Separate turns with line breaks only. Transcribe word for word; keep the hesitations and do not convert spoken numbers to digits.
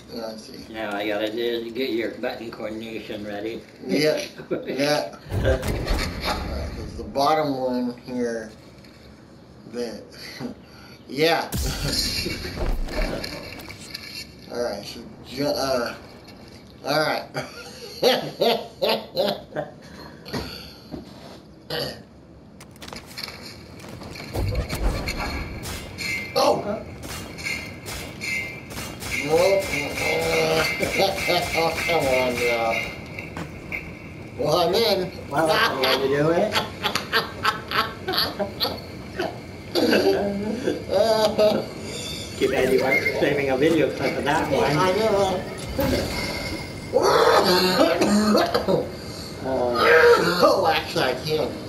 Yeah, I see.
Now I gotta do is get your button coordination ready.
Yeah, yeah. Alright, there's the bottom one here. That, yeah. Alright, so, ju uh, alright. Oh! Oh, come on now. Well, I'm in.
Well, that's the way to do it. Keep Eddie saving a video clip of that one.
I know.
uh,
Oh, actually, I can't.